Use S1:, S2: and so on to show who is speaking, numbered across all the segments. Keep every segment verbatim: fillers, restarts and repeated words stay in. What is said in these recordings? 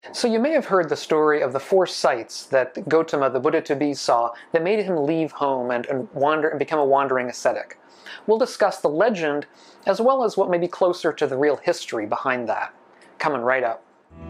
S1: So you may have heard the story of the four sights that Gotama, the Buddha-to-be, saw that made him leave home and, and wander and become a wandering ascetic. We'll discuss the legend as well as what may be closer to the real history behind that. Coming right up.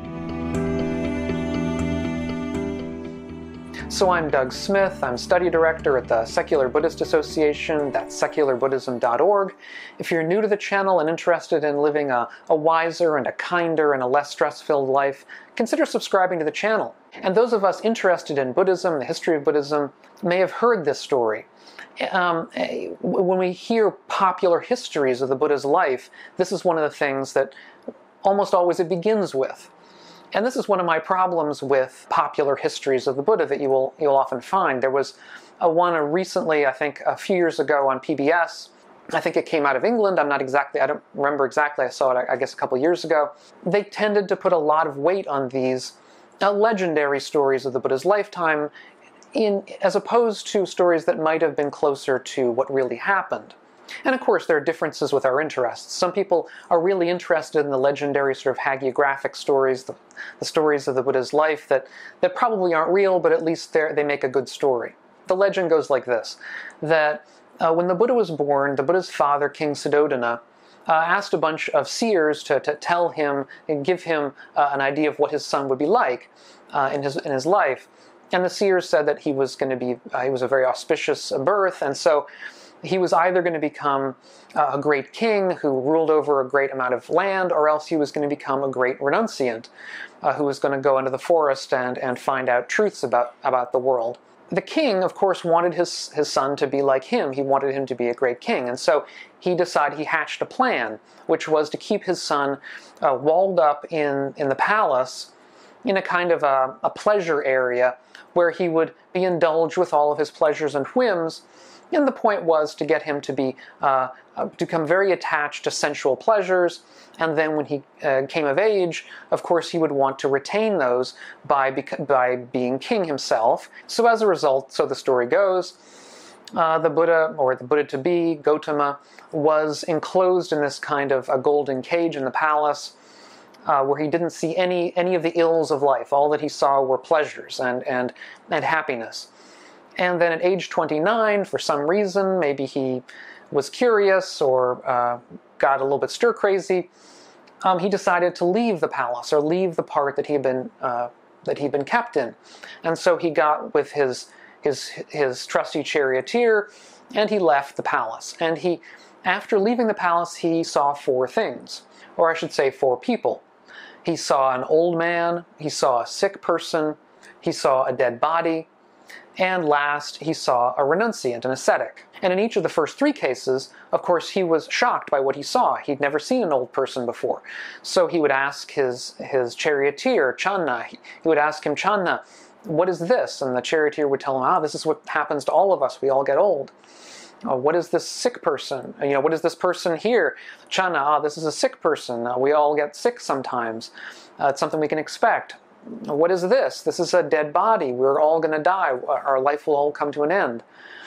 S1: So I'm Doug Smith. I'm study director at the Secular Buddhist Association. That's secular buddhism dot org. If you're new to the channel and interested in living a, a wiser and a kinder and a less stress-filled life, consider subscribing to the channel. And those of us interested in Buddhism, the history of Buddhism, may have heard this story. Um, when we hear popular histories of the Buddha's life, this is one of the things that almost always it begins with. And this is one of my problems with popular histories of the Buddha that you will you'll often find. There was a one recently, I think a few years ago on P B S. I think it came out of England. I'm not exactly, I don't remember exactly. I saw it, I guess, a couple years ago. They tended to put a lot of weight on these uh, legendary stories of the Buddha's lifetime, in as opposed to stories that might have been closer to what really happened. And of course, there are differences with our interests. Some people are really interested in the legendary sort of hagiographic stories, the, the stories of the Buddha's life that, that probably aren't real, but at least they make a good story. The legend goes like this, that uh, when the Buddha was born, the Buddha's father, King Siddhattha, uh, asked a bunch of seers to, to tell him and give him uh, an idea of what his son would be like uh, in, his, in his life. And the seers said that he was going to be, uh, he was a very auspicious birth, and so he was either going to become uh, a great king who ruled over a great amount of land, or else he was going to become a great renunciant uh, who was going to go into the forest and, and find out truths about, about the world. The king, of course, wanted his, his son to be like him. He wanted him to be a great king. And so he decided, he hatched a plan, which was to keep his son uh, walled up in, in the palace in a kind of a, a pleasure area where he would be indulged with all of his pleasures and whims. And the point was to get him to be uh, uh, to become very attached to sensual pleasures, and then when he uh, came of age, of course, he would want to retain those by by being king himself. So as a result, so the story goes, uh, the Buddha, or the Buddha-to-be, Gotama, was enclosed in this kind of a golden cage in the palace, uh, where he didn't see any any of the ills of life. All that he saw were pleasures and and and happiness. And then at age twenty-nine, for some reason, maybe he was curious or uh, got a little bit stir-crazy, um, he decided to leave the palace, or leave the part that he had been uh, that he'd been kept in. And so he got with his his his trusty charioteer, and he left the palace. And he, after leaving the palace, he saw four things, or I should say, four people. He saw an old man. He saw a sick person. He saw a dead body. And last, he saw a renunciant, an ascetic. And in each of the first three cases, of course, he was shocked by what he saw. He'd never seen an old person before. So he would ask his, his charioteer, Channa, he would ask him, Channa, what is this? And the charioteer would tell him, ah, this is what happens to all of us. We all get old. Oh, what is this sick person? You know, what is this person here? Channa, ah, this is a sick person. Uh, we all get sick sometimes. Uh, it's something we can expect. What is this? This is a dead body. We're all going to die. Our life will all come to an end.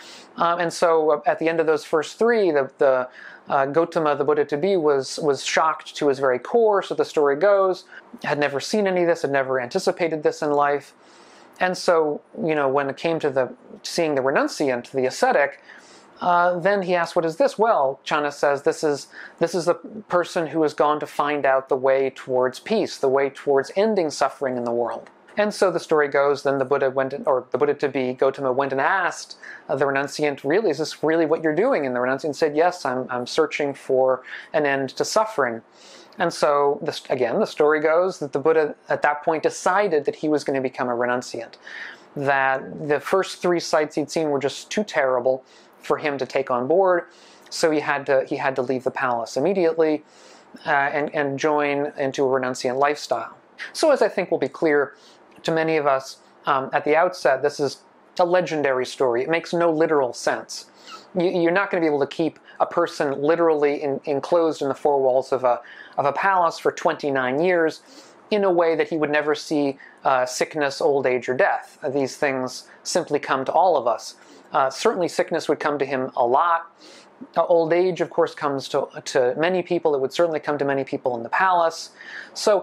S1: Um, and so at the end of those first three, the, the uh, Gotama, the Buddha-to-be, was, was shocked to his very core, so the story goes, had never seen any of this, had never anticipated this in life. And so, you know, when it came to the seeing the renunciant, the ascetic, Uh, then he asks, what is this? Well, Channa says, this is this is the person who has gone to find out the way towards peace, the way towards ending suffering in the world. And so the story goes, then the Buddha went, in, or the Buddha-to-be, Gotama, went and asked uh, the renunciant, really, is this really what you're doing? And the renunciant said, yes, I'm, I'm searching for an end to suffering. And so, this, again, the story goes that the Buddha at that point decided that he was going to become a renunciant, that the first three sights he'd seen were just too terrible for him to take on board, so he had to he had to leave the palace immediately uh, and and join into a renunciant lifestyle. So, as I think will be clear to many of us um, at the outset, this is a legendary story. It makes no literal sense. You, you're not going to be able to keep a person literally in, enclosed in the four walls of a of a palace for twenty-nine years in a way that he would never see uh, sickness, old age, or death. These things simply come to all of us. Uh, certainly sickness would come to him a lot. Uh, old age, of course, comes to, to many people. It would certainly come to many people in the palace. So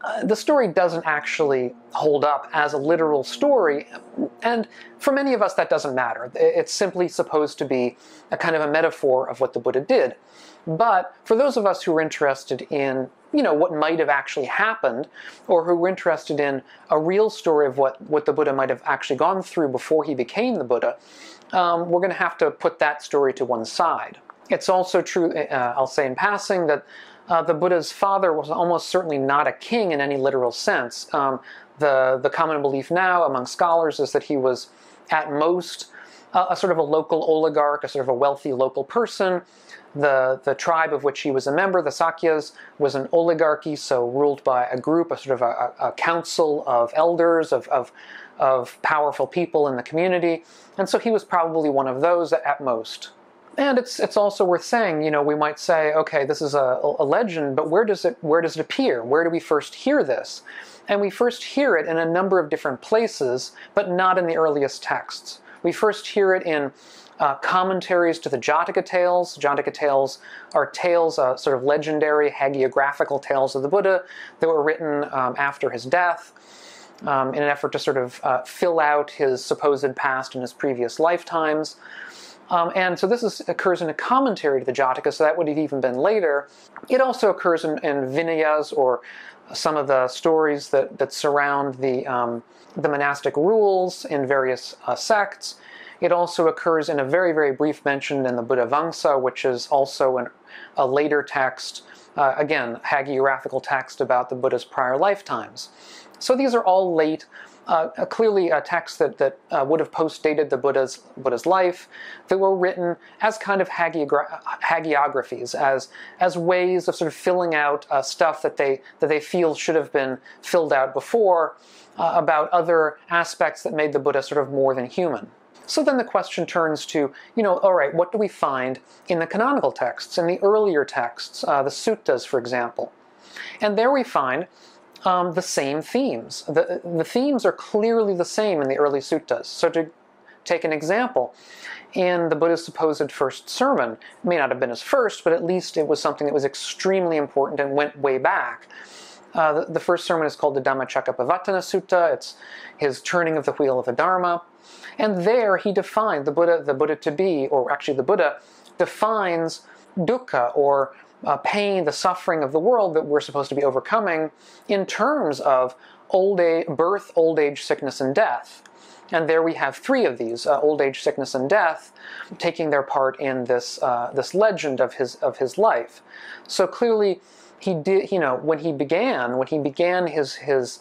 S1: uh, the story doesn't actually hold up as a literal story, and for many of us that doesn't matter. It's simply supposed to be a kind of a metaphor of what the Buddha did. But for those of us who are interested in, you know, what might have actually happened, or who are interested in a real story of what, what the Buddha might have actually gone through before he became the Buddha, um, we're going to have to put that story to one side. It's also true, uh, I'll say in passing, that uh, the Buddha's father was almost certainly not a king in any literal sense. Um, the, the common belief now among scholars is that he was at most uh, a sort of a local oligarch, a sort of a wealthy local person. The, the tribe of which he was a member, the Sakyas, was an oligarchy, so ruled by a group, a sort of a, a council of elders, of, of, of powerful people in the community. And so he was probably one of those at most. And it's, it's also worth saying, you know, we might say, okay, this is a, a legend, but where does it, where does it appear? Where do we first hear this? And we first hear it in a number of different places, but not in the earliest texts. We first hear it in Uh, commentaries to the Jataka tales. Jataka tales are tales, uh, sort of legendary hagiographical tales of the Buddha that were written um, after his death um, in an effort to sort of uh, fill out his supposed past and his previous lifetimes. Um, and so this is, occurs in a commentary to the Jataka, so that would have even been later. It also occurs in, in Vinayas, or some of the stories that, that surround the, um, the monastic rules in various uh, sects. It also occurs in a very, very brief mention in the Buddha Vangsa, which is also an, a later text, uh, again, hagiographical text about the Buddha's prior lifetimes. So these are all late, uh, clearly a text that, that uh, would have post-dated the Buddha's, Buddha's life, that were written as kind of hagiogra hagiographies, as, as ways of sort of filling out uh, stuff that they, that they feel should have been filled out before, uh, about other aspects that made the Buddha sort of more than human. So then the question turns to, you know, all right, what do we find in the canonical texts, in the earlier texts, uh, the Suttas, for example? And there we find um, the same themes. The, the themes are clearly the same in the early Suttas. So to take an example, in the Buddha's supposed first sermon, it may not have been his first, but at least it was something that was extremely important and went way back. Uh, the, the first sermon is called the Dhammacakkappavattana Sutta. It's his turning of the wheel of the Dharma. And there he defined, the Buddha, the Buddha to be, or actually the Buddha defines dukkha, or uh, pain, the suffering of the world that we're supposed to be overcoming, in terms of old age, birth, old age, sickness, and death. And there we have three of these, uh, old age, sickness, and death, taking their part in this, uh, this legend of his, of his life. So clearly, he did, you know, when he began, when he began his, his,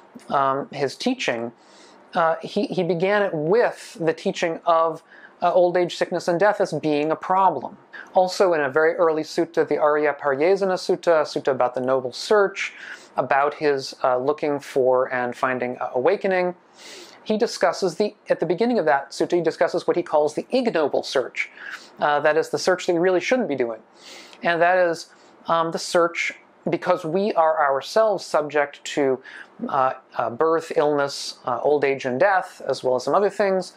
S1: um, his teaching, Uh, he, he began it with the teaching of uh, old age, sickness, and death as being a problem. Also in a very early sutta, the Arya Paryesana Sutta, a sutta about the noble search, about his uh, looking for and finding uh, awakening, he discusses the, at the beginning of that sutta, he discusses what he calls the ignoble search. Uh, that is the search that we really shouldn't be doing. And that is um, the search because we are ourselves subject to uh, uh, birth, illness, uh, old age, and death, as well as some other things.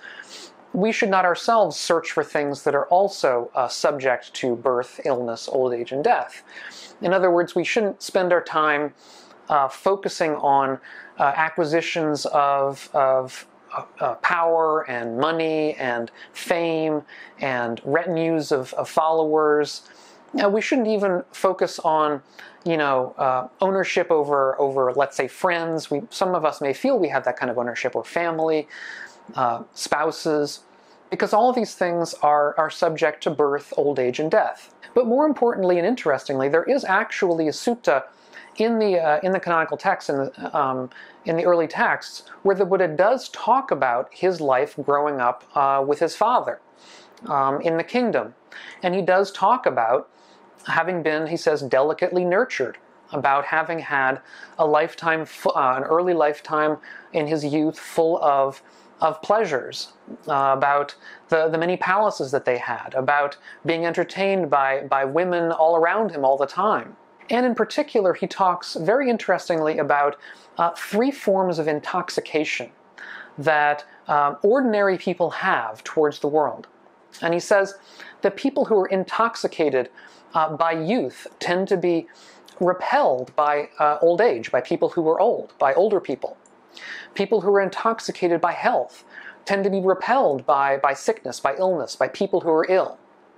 S1: We should not ourselves search for things that are also uh, subject to birth, illness, old age, and death. In other words, we shouldn't spend our time uh, focusing on uh, acquisitions of, of uh, power and money and fame and retinues of, of followers. Now, we shouldn't even focus on, you know, uh, ownership over, over, let's say, friends. We, some of us may feel we have that kind of ownership, or family, uh, spouses, because all of these things are, are subject to birth, old age, and death. But more importantly and interestingly, there is actually a sutta in the, uh, in the canonical texts, in the, um, in the early texts, where the Buddha does talk about his life growing up uh, with his father um, in the kingdom. And he does talk about having been, he says, delicately nurtured, about having had a lifetime, uh, an early lifetime in his youth full of, of pleasures, uh, about the, the many palaces that they had, about being entertained by, by women all around him all the time. And in particular, he talks very interestingly about uh, three forms of intoxication that um, ordinary people have towards the world. And he says that people who are intoxicated uh, by youth tend to be repelled by uh, old age, by people who were old, by older people. People who are intoxicated by health tend to be repelled by, by sickness, by illness, by people who are ill.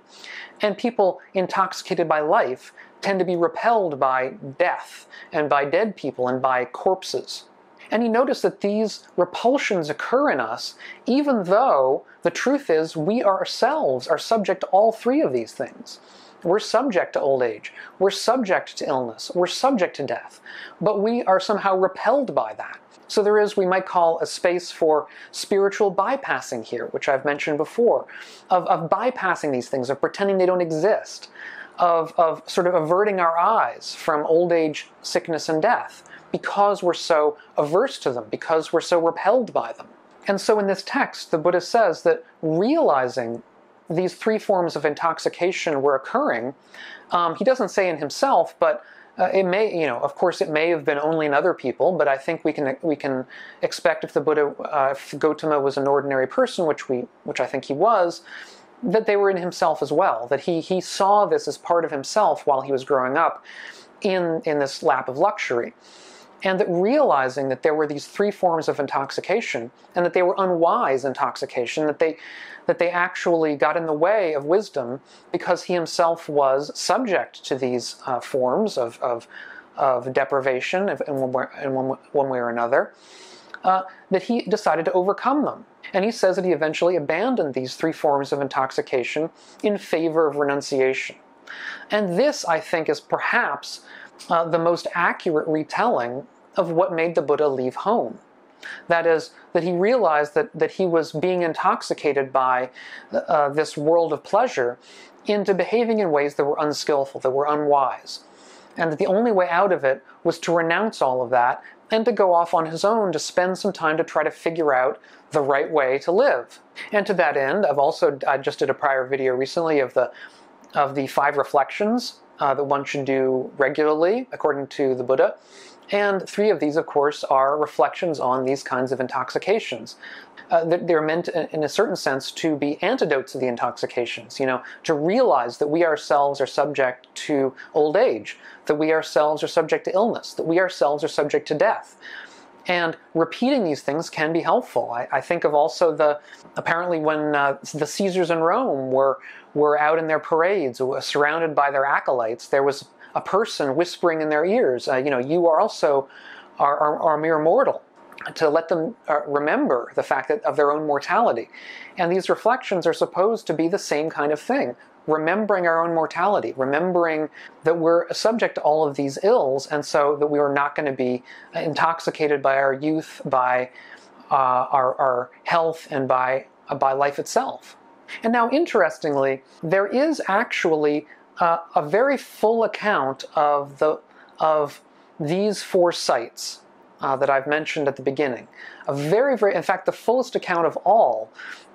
S1: And people intoxicated by life tend to be repelled by death and by dead people and by corpses. And you notice that these repulsions occur in us even though the truth is we ourselves are subject to all three of these things. We're subject to old age, we're subject to illness, we're subject to death, but we are somehow repelled by that. So there is, we might call, a space for spiritual bypassing here, which I've mentioned before, of, of bypassing these things, of pretending they don't exist, of, of sort of averting our eyes from old age, sickness, and death, because we're so averse to them, because we're so repelled by them. And so in this text, the Buddha says that realizing these three forms of intoxication were occurring, um, he doesn't say in himself, but Uh, it may, you know, of course, it may have been only in other people, but I think we can we can expect if the Buddha, uh, if Gotama was an ordinary person, which we, which I think he was, that they were in himself as well. That he he saw this as part of himself while he was growing up, in in this lap of luxury, and that realizing that there were these three forms of intoxication, and that they were unwise intoxication, that they that they actually got in the way of wisdom because he himself was subject to these uh, forms of, of, of deprivation in one way, in one, one way or another, uh, that he decided to overcome them. And he says that he eventually abandoned these three forms of intoxication in favor of renunciation. And this, I think, is perhaps uh, the most accurate retelling of what made the Buddha leave home. That is, that he realized that, that he was being intoxicated by uh, this world of pleasure into behaving in ways that were unskillful, that were unwise. And that the only way out of it was to renounce all of that and to go off on his own to spend some time to try to figure out the right way to live. And to that end, I've also, I just did a prior video recently of the, of the five reflections uh, that one should do regularly, according to the Buddha. And three of these, of course, are reflections on these kinds of intoxications. Uh, they're meant, in a certain sense, to be antidotes to the intoxications, you know, to realize that we ourselves are subject to old age, that we ourselves are subject to illness, that we ourselves are subject to death. And repeating these things can be helpful. I, I think of also the, apparently when uh, the Caesars in Rome were, were out in their parades, surrounded by their acolytes, there was a person whispering in their ears, uh, you know, you are also are, are, are mere mortal, to let them uh, remember the fact that of their own mortality. And these reflections are supposed to be the same kind of thing, remembering our own mortality, remembering that we're subject to all of these ills, and so that we are not going to be intoxicated by our youth, by uh, our, our health, and by, uh, by life itself. And now, interestingly, there is actually Uh, a very full account of the of these four sites uh, that I've mentioned at the beginning. A very, very, in fact, the fullest account of all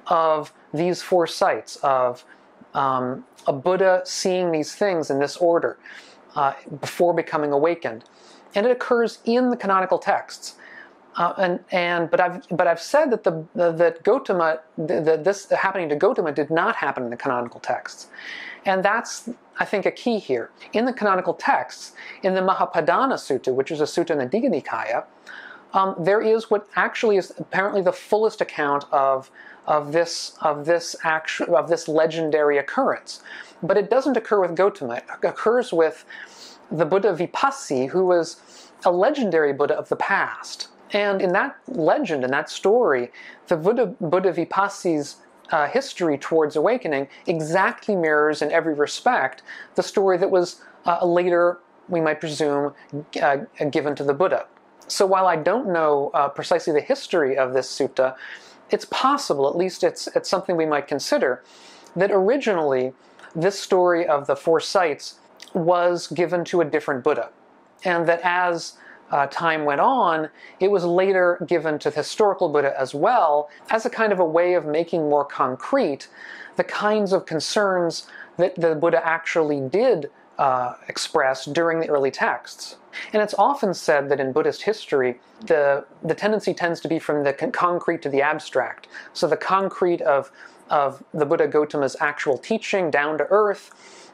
S1: of these four sites of um, a Buddha seeing these things in this order uh, before becoming awakened, and it occurs in the canonical texts. Uh, and and but I've but I've said that the, the that Gotama that this happening to Gotama did not happen in the canonical texts, and that's, I think, a key here. In the canonical texts, in the Mahapadana Sutta, which is a sutta in the Digha Nikaya, um, there is what actually is apparently the fullest account of of this of this actual of this legendary occurrence. But it doesn't occur with Gotama. It occurs with the Buddha Vipassi, who was a legendary Buddha of the past. And in that legend, in that story, the Buddha, Buddha Vipassi's uh, history towards awakening exactly mirrors in every respect the story that was uh, later, we might presume, uh, given to the Buddha. So while I don't know uh, precisely the history of this sutta, it's possible, at least it's, it's something we might consider, that originally this story of the four sites was given to a different Buddha. And that as Uh, time went on, it was later given to the historical Buddha as well, as a kind of a way of making more concrete the kinds of concerns that the Buddha actually did uh, express during the early texts. And it's often said that in Buddhist history, the, the tendency tends to be from the con concrete to the abstract. So the concrete of, of the Buddha Gotama's actual teaching, down to earth,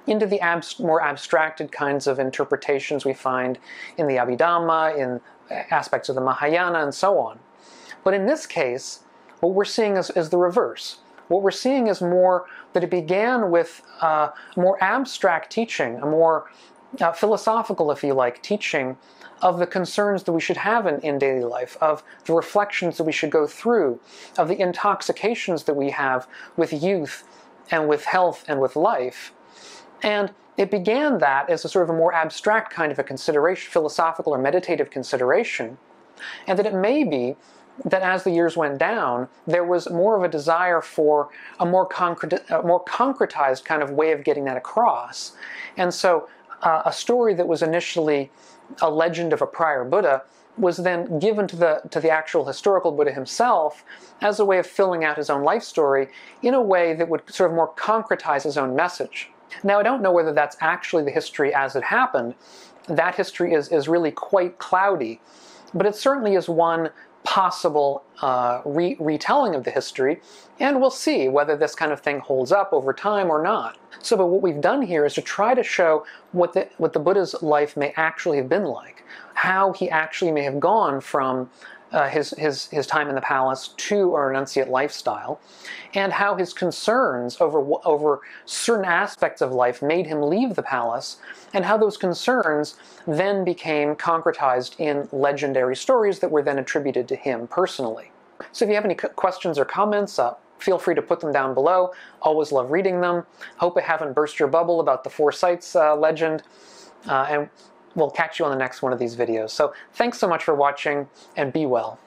S1: into the abs more abstracted kinds of interpretations we find in the Abhidhamma, in aspects of the Mahayana, and so on. But in this case, what we're seeing is, is the reverse. What we're seeing is more that it began with uh, more abstract teaching, a more uh, philosophical, if you like, teaching of the concerns that we should have in, in daily life, of the reflections that we should go through, of the intoxications that we have with youth and with health and with life. And it began that as a sort of a more abstract kind of a consideration, philosophical or meditative consideration, and that it may be that as the years went down, there was more of a desire for a more, concrete, a more concretized kind of way of getting that across. And so uh, a story that was initially a legend of a prior Buddha was then given to the, to the actual historical Buddha himself as a way of filling out his own life story in a way that would sort of more concretize his own message. Now, I don't know whether that's actually the history as it happened. That history is, is really quite cloudy, but it certainly is one possible uh, re retelling of the history, and we'll see whether this kind of thing holds up over time or not. So, but what we've done here is to try to show what the, what the Buddha's life may actually have been like, how he actually may have gone from uh, his, his, his time in the palace to a renunciate lifestyle, and how his concerns over, over certain aspects of life made him leave the palace, and how those concerns then became concretized in legendary stories that were then attributed to him personally. So if you have any questions or comments, uh, feel free to put them down below. Always love reading them. Hope I haven't burst your bubble about the Four Sights uh, legend, uh, and we'll catch you on the next one of these videos. So thanks so much for watching, and be well.